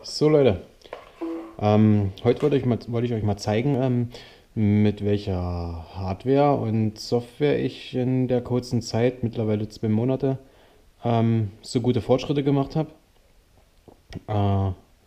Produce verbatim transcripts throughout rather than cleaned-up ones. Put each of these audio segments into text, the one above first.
So Leute, ähm, heute wollte ich, mal, wollte ich euch mal zeigen, ähm, mit welcher Hardware und Software ich in der kurzen Zeit, mittlerweile zwei Monate, ähm, so gute Fortschritte gemacht habe. Äh,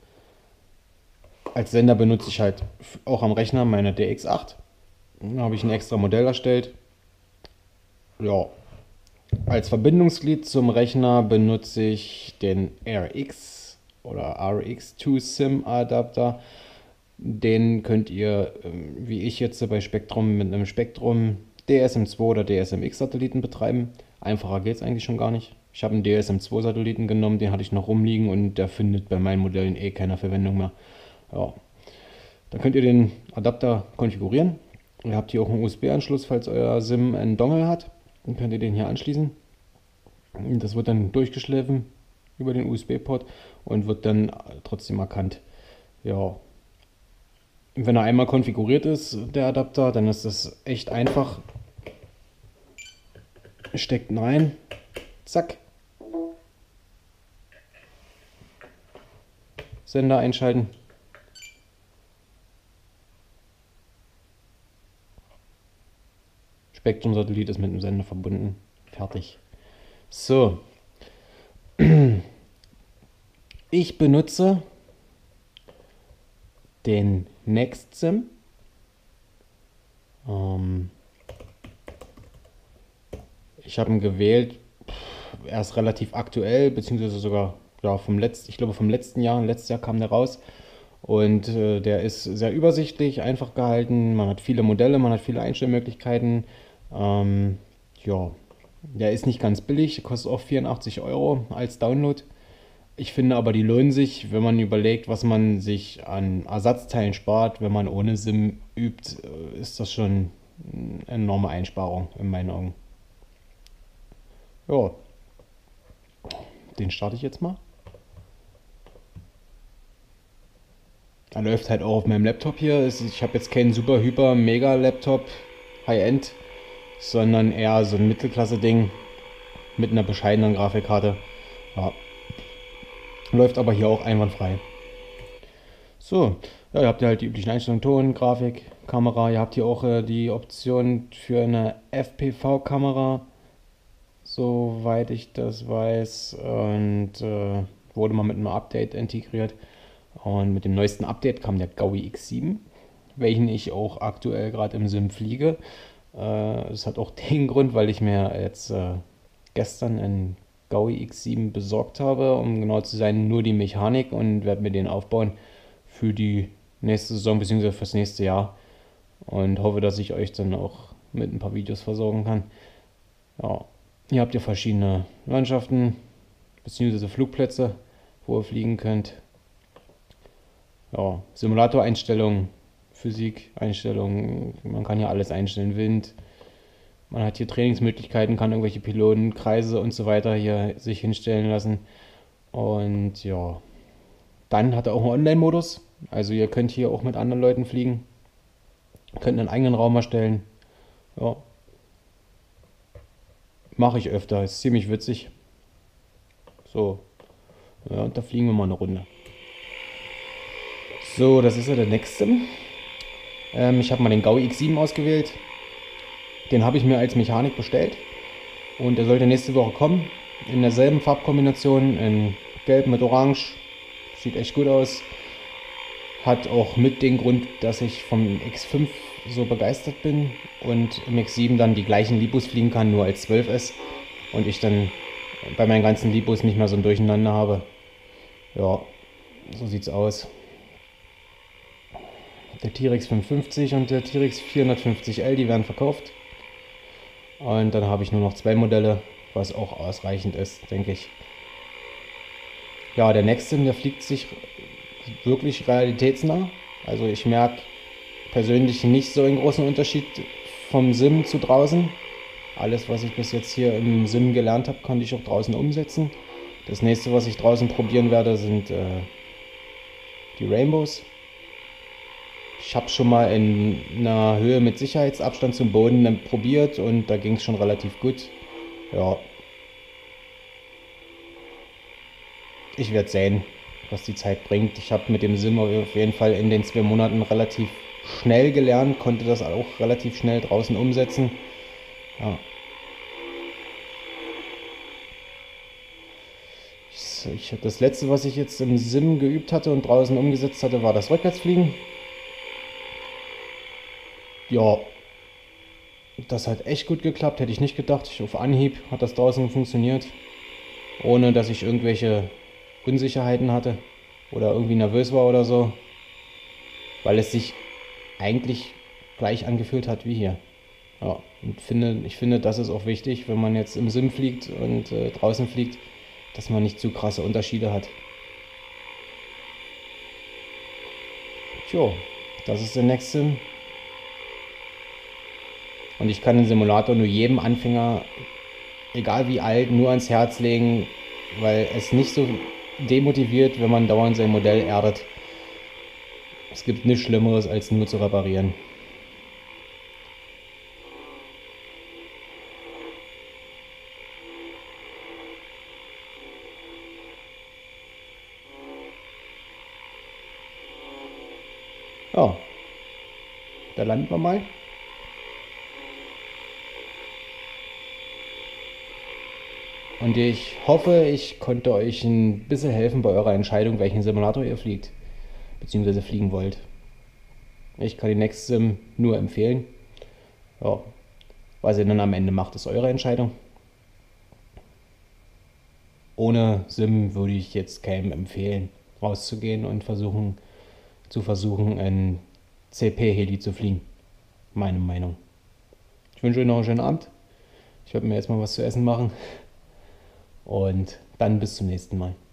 als Sender benutze ich halt f- auch am Rechner meine D X acht. Da habe ich ein extra Modell erstellt. Ja, als Verbindungsglied zum Rechner benutze ich den R X oder R X zwei SIM Adapter. Den könnt ihr, ähm, wie ich jetzt bei Spektrum, mit einem Spektrum D S M zwei oder D S M X Satelliten betreiben. Einfacher geht es eigentlich schon gar nicht. Ich habe einen D S M zwei Satelliten genommen, den hatte ich noch rumliegen und der findet bei meinen Modellen eh keine Verwendung mehr. Ja, dann könnt ihr den Adapter konfigurieren. Ihr habt hier auch einen U S B-Anschluss, falls euer SIM einen Dongle hat. Dann könnt ihr den hier anschließen. Das wird dann durchgeschliffen über den U S B-Port und wird dann trotzdem erkannt. Ja, wenn er einmal konfiguriert ist, der Adapter, dann ist das echt einfach. Steckt ihn rein, zack, Sender einschalten. Spektrum-Satellit ist mit dem Sender verbunden. Fertig. So, ich benutze den NextSim. Ähm, ich habe ihn gewählt. Er ist relativ aktuell, beziehungsweise sogar ja, vom letzten, ich glaube vom letzten Jahr. Letztes Jahr kam der raus. Und äh, der ist sehr übersichtlich, einfach gehalten. Man hat viele Modelle, man hat viele Einstellmöglichkeiten. Ähm, ja, der ist nicht ganz billig, kostet auch vierundachtzig Euro als Download. Ich finde aber, die lohnen sich, wenn man überlegt, was man sich an Ersatzteilen spart. Wenn man ohne SIM übt, äh, ist das schon eine enorme Einsparung in meinen Augen. Ja, den starte ich jetzt mal. Er läuft halt auch auf meinem Laptop hier. Ich habe jetzt keinen super hyper mega Laptop High-End, sondern eher so ein Mittelklasse-Ding mit einer bescheidenen Grafikkarte. Ja, läuft aber hier auch einwandfrei. So, ja, ihr habt ja halt die üblichen Einstellungen: Ton, Grafik, Kamera. Ihr habt hier auch äh, die Option für eine F P V-Kamera, soweit ich das weiß. Und äh, wurde mal mit einem Update integriert. Und mit dem neuesten Update kam der Gaui X sieben, welchen ich auch aktuell gerade im Sim fliege. Äh, das hat auch den Grund, weil ich mir jetzt äh, gestern einen Gaui X sieben besorgt habe, um genau zu sein, nur die Mechanik, und werde mir den aufbauen für die nächste Saison bzw. fürs nächste Jahr und hoffe, dass ich euch dann auch mit ein paar Videos versorgen kann. Ja, hier habt ihr verschiedene Landschaften bzw. Flugplätze, wo ihr fliegen könnt. Ja, Simulatoreinstellungen, Physik-Einstellungen, man kann hier alles einstellen, Wind. Man hat hier Trainingsmöglichkeiten, kann irgendwelche Piloten, Kreise und so weiter hier sich hinstellen lassen. Und ja, dann hat er auch einen Online-Modus. Also ihr könnt hier auch mit anderen Leuten fliegen. Könnt einen eigenen Raum erstellen. Ja, mache ich öfter, ist ziemlich witzig. So, ja, und da fliegen wir mal eine Runde. So, das ist ja der nächste. Ähm, ich habe mal den Gaui X sieben ausgewählt. Den habe ich mir als Mechanik bestellt. Und der sollte nächste Woche kommen. In derselben Farbkombination, in Gelb mit Orange. Sieht echt gut aus. Hat auch mit den Grund, dass ich vom X fünf so begeistert bin und im X sieben dann die gleichen Libus fliegen kann, nur als zwölf S. Und ich dann bei meinen ganzen Libus nicht mehr so ein Durcheinander habe. Ja, so sieht's aus. Der T-Rex fünfhundertfünfzig und der T-Rex vierhundertfünfzig L, die werden verkauft. Und dann habe ich nur noch zwei Modelle, was auch ausreichend ist, denke ich. Ja, der nächste, der fliegt sich wirklich realitätsnah. Also ich merke persönlich nicht so einen großen Unterschied vom Sim zu draußen. Alles, was ich bis jetzt hier im Sim gelernt habe, konnte ich auch draußen umsetzen. Das nächste, was ich draußen probieren werde, sind äh, die Rainbows. Ich habe schon mal in einer Höhe mit Sicherheitsabstand zum Boden probiert und da ging es schon relativ gut. Ja, ich werde sehen. was die Zeit bringt. Ich habe mit dem Sim auf jeden Fall in den zwei Monaten relativ schnell gelernt, konnte das auch relativ schnell draußen umsetzen. Ja. Ich, ich, das letzte, was ich jetzt im Sim geübt hatte und draußen umgesetzt hatte, war das Rückwärtsfliegen. Ja, das hat echt gut geklappt, hätte ich nicht gedacht. Ich, auf Anhieb hat das draußen funktioniert, ohne dass ich irgendwelche Unsicherheiten hatte oder irgendwie nervös war oder so, weil es sich eigentlich gleich angefühlt hat wie hier. Ja, und finde, ich finde, das ist auch wichtig, wenn man jetzt im Sim fliegt und äh, draußen fliegt, dass man nicht zu krasse Unterschiede hat. Tjo, das ist der Next Sim. Und ich kann den Simulator nur jedem Anfänger, egal wie alt, nur ans Herz legen, weil es nicht so demotiviert, wenn man dauernd sein Modell erdet. Es gibt nichts Schlimmeres, als nur zu reparieren. Ja, da landen wir mal. Und ich hoffe, ich konnte euch ein bisschen helfen bei eurer Entscheidung, welchen Simulator ihr fliegt, beziehungsweise fliegen wollt. Ich kann die Next Sim nur empfehlen. Ja, was ihr dann am Ende macht, ist eure Entscheidung. Ohne Sim würde ich jetzt keinem empfehlen, rauszugehen und versuchen, zu versuchen, ein C P-Heli zu fliegen. Meine Meinung. Ich wünsche euch noch einen schönen Abend. Ich werde mir jetzt mal was zu essen machen. Und dann bis zum nächsten Mal.